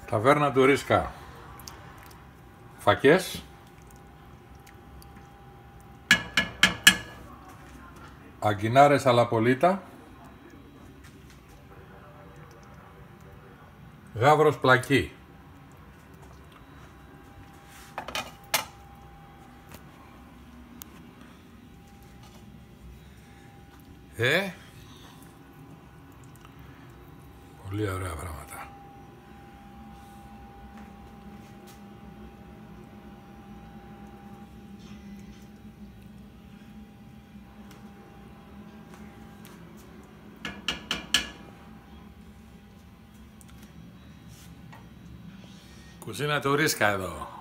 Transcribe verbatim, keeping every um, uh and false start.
Ταβέρνα του Ρίσκα. Φακές. Αγκινάρες αλαπολίτα. Γάβρος πλακί. Ε, πολύ ωραία πράγματα. Κουζίνα του Ρίσκα εδώ.